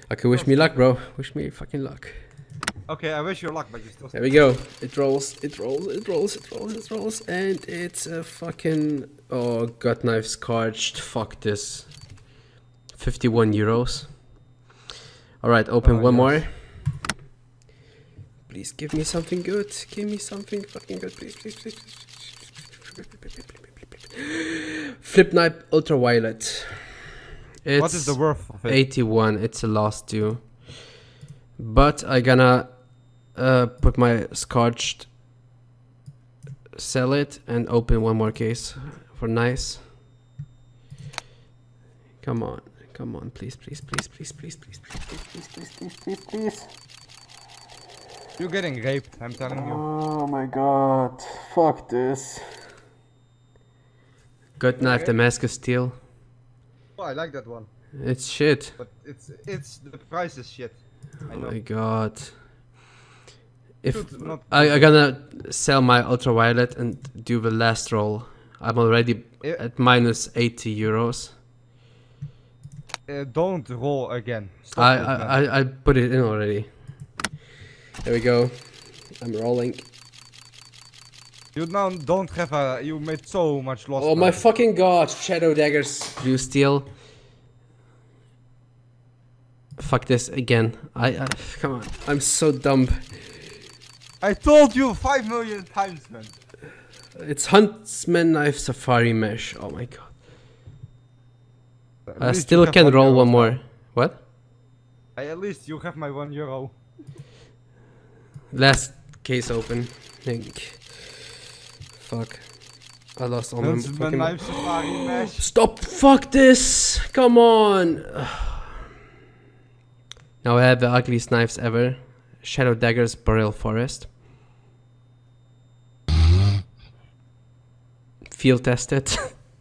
Okay, wish me luck, bro. Wish me fucking luck. Okay, I wish you luck, but you still. There we go. It rolls, it rolls, it rolls, it rolls, it rolls, and it's a fucking gut knife scorched. Fuck this. 51 euros. All right, open one more. Please give me something good. Give me something fucking good, please, please, please, please. Flip knife ultraviolet. It's what is the worth of it? 81. It's a last due. But I gonna put my scotched, sell it, and open one more case for nice. Come on, please, please, please, please, please, please, please, please, please, please, please, please, please. You're getting raped, I'm telling you. Oh my god, fuck this. Gut knife Damascus steel. Oh, I like that one. It's shit. But it's the price is shit. I know. Oh my god. If Not I gonna sell my ultraviolet and do the last roll. I'm already at minus 80 euros. Don't roll again. Stop I put it in already. There we go. I'm rolling. You now don't have a. You made so much loss. Oh my fucking god! Shadow daggers. Blue steel. Fuck this again. I come on. I'm so dumb. I told you 5 million times, man. It's Huntsman knife safari mesh. Oh my god. I still can roll one more. Now. What? At least you have my €1. Last case open. Think. Fuck. I lost all my fucking... knife safari mesh. Stop! Fuck this! Come on! Now I have the ugliest knives ever. Shadow daggers, Boreal Forest. Field tested.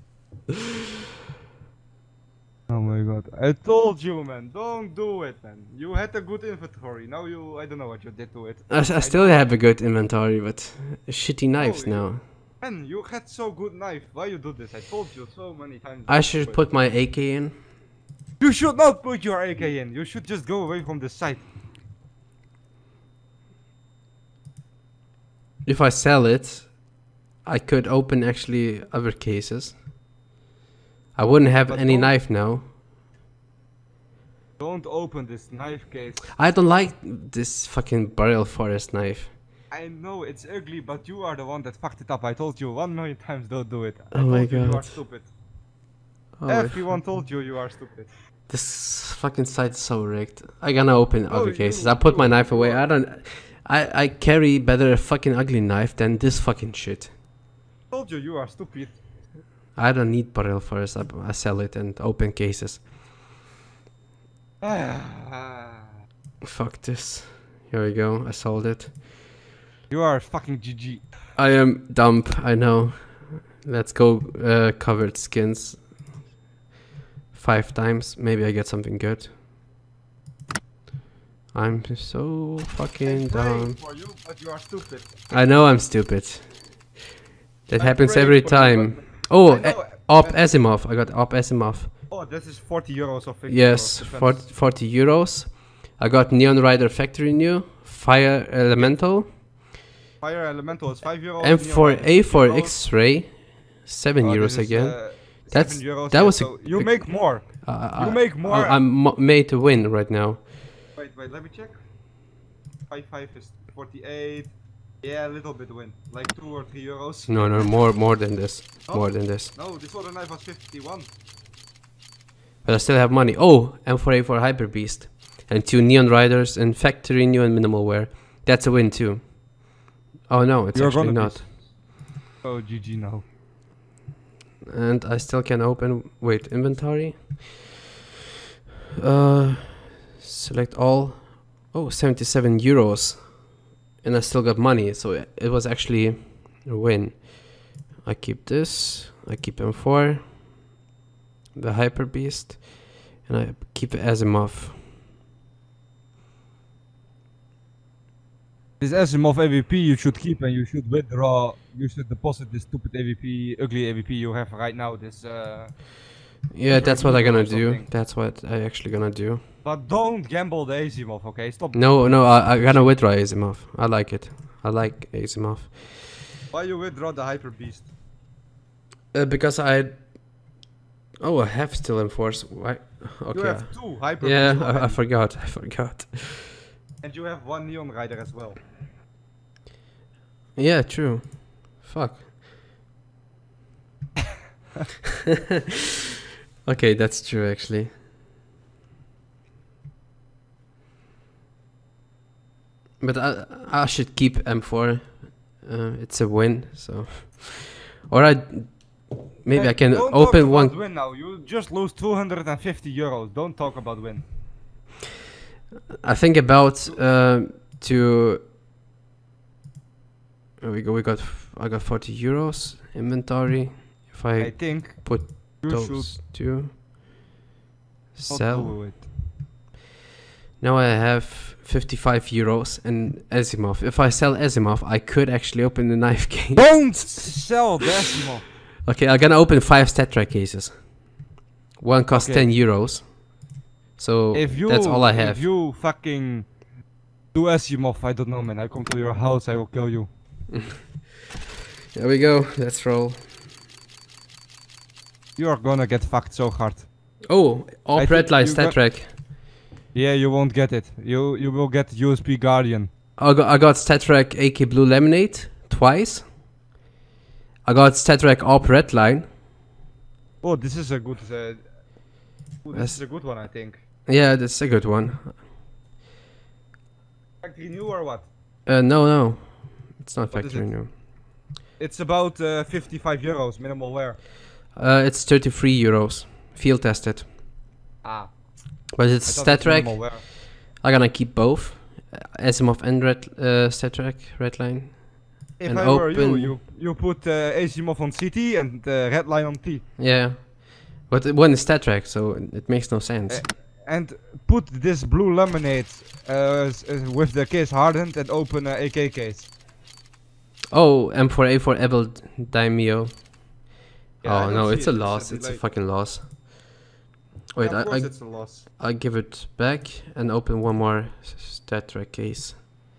Oh my god. I told you, man. Don't do it, man. You had a good inventory. Now you... I don't know what you did to it. I still have a good inventory, but shitty knives now. Man, you had so good knife. Why you do this? I told you so many times. I should put my AK in. You should not put your AK in. You should just go away from the site. If I sell it, I could open actually other cases. I wouldn't have any knife now. Don't open this knife case. I don't like this fucking Boreal Forest knife. I know it's ugly, but you are the one that fucked it up. I told you 1 million times don't do it. Oh my god. You are stupid. Oh Everyone told you you are stupid. This fucking site is so rigged. I gonna open other cases. I put my knife away. I carry better a fucking ugly knife than this fucking shit. I told you you are stupid. I don't need Boreal Forest. I sell it and open cases. Fuck this. Here we go. I sold it. You are fucking GG. I am dumb. I know. Let's go covered skins. 5 times. Maybe I get something good. I'm so fucking dumb. For you, but you are stupid. I know I'm stupid. That happens every time. Oh, Op Asimov. I got Op Asimov. Oh, this is 40 euros of 50 yes, euros 40 euros. I got Neon Rider Factory New. Fire Elemental. Fire Elemental is 5 euros. M4A for X-Ray. 7 euros again. That's euros, that was so you make more. You make more. I'm made to win right now. Wait, let me check. 5 is 48. Yeah, a little bit win, like 2 or 3 euros. No, more than this. Oh? More than this. No, this other knife was 51. But I still have money. Oh, M4A for Hyper Beast, and 2 Neon Riders and Factory New and Minimal Wear. That's a win too. Oh no, it's actually not. Oh, GG now. And I still can open. Wait, inventory. Select all. Oh, 77 euros. And I still got money, so it was actually a win. I keep this. I keep M4. The Hyper Beast. And I keep the Asimov. This Asimov AVP you should keep and you should withdraw. You should deposit this stupid AVP, ugly AVP you have right now. This. Yeah, that's what I'm gonna do. That's what I actually gonna do. But don't gamble the Asimov, okay? Stop. No, no, I'm gonna withdraw Asimov. I like it. I like Asimov. Why you withdraw the Hyper Beast? Because I... Oh, I have still enforce. Why? Okay. You have 2 Hyper Yeah, Beasts I already. forgot. I forgot. And you have 1 Neon Rider as well. Yeah, true. Fuck. Okay, that's true actually. But I should keep M4. It's a win, so. Or maybe Hey, I can don't open talk one. about win now. You just lose 250 euros. Don't talk about win. I think about to. There we go. I got 40 euros inventory. If I I think put you should those two, not sell. do it. Now I have 55 euros and Asimov. If I sell Asimov, I could actually open the knife case. Don't sell the Asimov. Okay, I'm gonna open 5 StatTrak cases. One costs Okay. 10 euros. So If you, that's all I have. If you fucking do Asimov, I don't know, man. I come to your house, I will kill you. There we go. Let's roll. You are gonna get fucked so hard. Oh, all I red think line you got- StatTrak. Yeah, you won't get it. You will get USB Guardian. I got StatTrak AK Blue Lemonade twice. I got StatTrak AWP Redline. Oh, this is a good. This Yes. is a good one, I think. Yeah, that's a good one. Factory new or what? No, it's not What is factory it? new. It's about 55 euros minimal wear. It's 33 euros. Field tested. Ah, But I it's thought it's StatTrak. minimal wear. I'm gonna keep both. Asimov and StatTrak Redline. If And I were open- you put Asimov on CT and Redline on T. Yeah. But one is StatTrak, so it makes no sense. And put this blue lemonade with the case hardened and open a AK case. Oh, M4A4 Ebel Daimyo. Yeah, I Oh don't no, see it's a it, loss. It's a delayed. fucking loss. Wait, Yeah, of course I it's a loss. I'll give it back and open one more StatTrak case.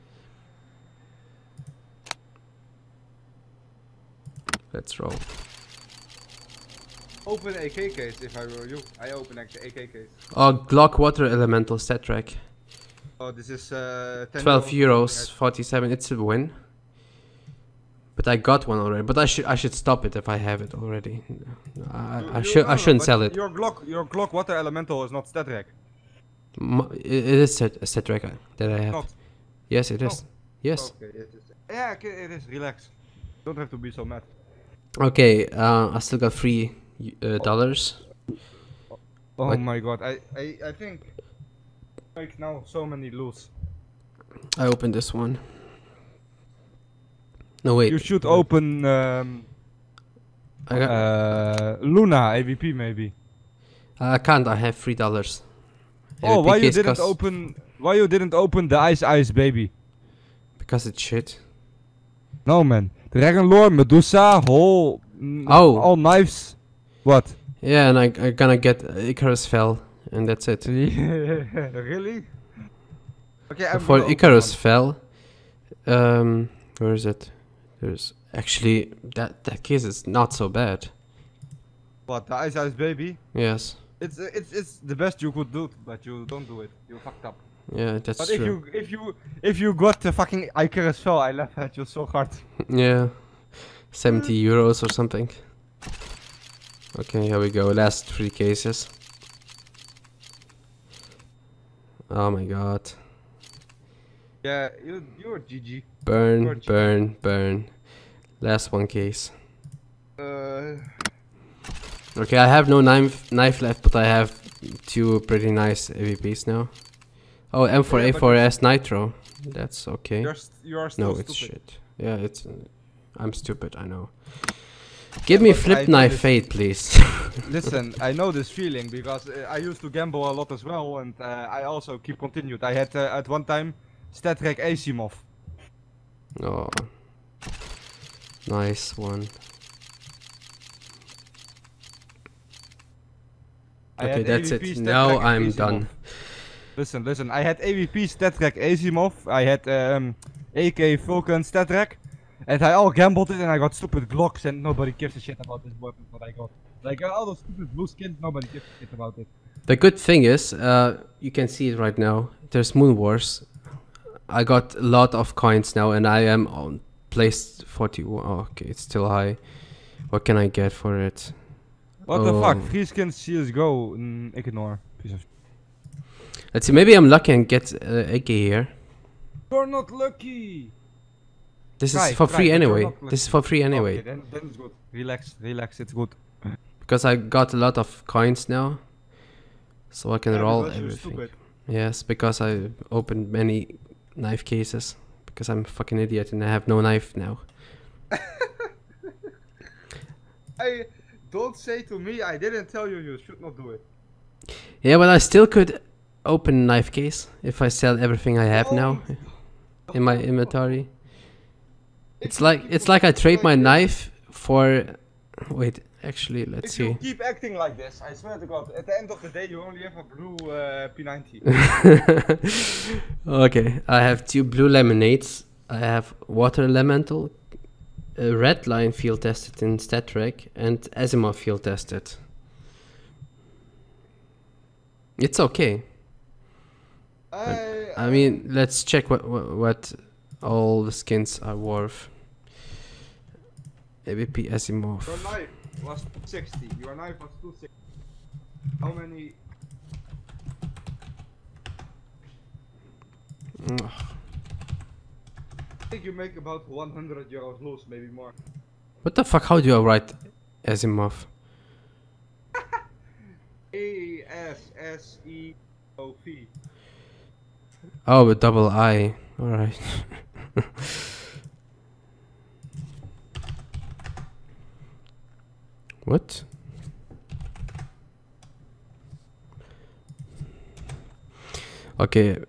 Let's roll. Open AK case if I were you. I open AK case. Oh, Glock Water Elemental StatTrak. Oh, this is 10 12 euros, something 47. It's a win. But I got one already. But I should stop it if I have it already. I shouldn't but sell it. Your Glock Water Elemental is not StatTrak. It is a StatTrak that I have. Not. Yes, it is. Yes. Okay, it is. Yeah, okay, it is. Relax. Don't have to be so mad. Okay, I still got $3. Oh What? my god, I think like now so many loose. I opened this one. No wait. You should open I got. Luna AVP maybe. I can't. I have $3. Oh, AVP why you case didn't costs- open? Why you didn't open the Ice Baby? Because it's shit. No man, Dragon Lore, Medusa, whole Oh. all knives. What? Yeah, and I gonna get Icarus Fell, and that's it. Really? Okay, I'm For gonna Icarus open Fell, where is it? There's actually that case is not so bad. one. What? The Ice Baby? Yes. It's the best you could do, but you don't do it. You fucked up. Yeah, that's But true. if you got the fucking Icarus Fell, I laughed at you so hard. Yeah, 70 euros or something. Okay, here we go. Last 3 cases. Oh my god. Yeah, you're GG. Burn, Gorge. burn. Last 1 case. Uh, Okay, I have no knife left, but I have 2 pretty nice AVPs now. Oh, M4A4S Nitro. That's okay. you are still No, stupid. it's shit. Yeah, it's. I'm stupid, I know. Give me but I Flip know Knife this- Fate, please. Listen, I know this feeling because I used to gamble a lot as well, and I also keep continued. I had at one time StatTrak Asimov. Oh. Nice one. I Okay, had that's AVP it. Now StatTrak I'm Asimov. done. Listen. I had AVP StatTrak Asimov. I had AK Vulcan StatTrak. And I all gambled it and I got stupid Glocks and nobody gives a shit about this weapon that I got. Like all those stupid blue skins, nobody gives a shit about it. The good thing is, you can see it right now. There's Moon Wars. I got a lot of coins now, and I am on place 41. Oh, okay, it's still high. What can I get for it? What the fuck? Free skins CSGO. Ignore. Piece of. Let's see. Maybe I'm lucky and get AK here. You're not lucky. This is for free anyway. Okay, This is for free anyway. Okay, then it's good. Relax. It's good. Because I got a lot of coins now, so I can roll because you're everything. stupid. Yes, because I opened many knife cases. Because I'm a fucking idiot and I have no knife now. Don't say to me, I didn't tell you you should not do it. Yeah, but I still could open a knife case if I sell everything I have now in my inventory. It's like I trade my knife for. Wait, actually, let's If you see. keep acting like this, I swear to God, at the end of the day you only have a blue P90. Okay, I have 2 blue lemonades. I have water elemental, a red line field tested in StatTrak, and Asimov field tested. It's okay. I mean, let's check what all the skins are worth. AVP Asimov. Your knife was 260. Your knife was 260. How many? I think you make about 100 euros loose, maybe more. What the fuck? How do I write Asimov? ASSEOV. Oh, with double I. Alright. What? Okay.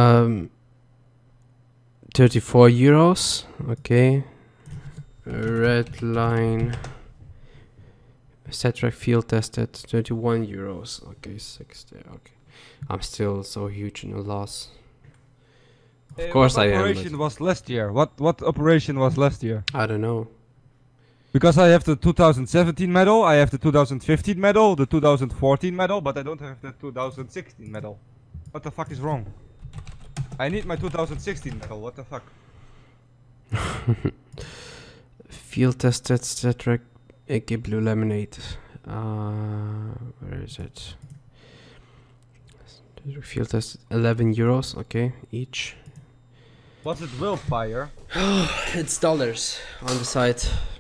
34 euros. Okay. Red line. StatTrak field tested. 21 euros. Okay, 60. Okay. I'm still so huge in a loss. Of course I am. What operation was last year? What operation was last year? I don't know. Because I have the 2017 medal, I have the 2015 medal, the 2014 medal, but I don't have the 2016 medal. What the fuck is wrong? I need my 2016 medal, what the fuck? Field tested StatTrak AK Blue Lemonade. Where is it? Field tested 11 euros, okay, each. Was it Willfire? It's dollars on the side.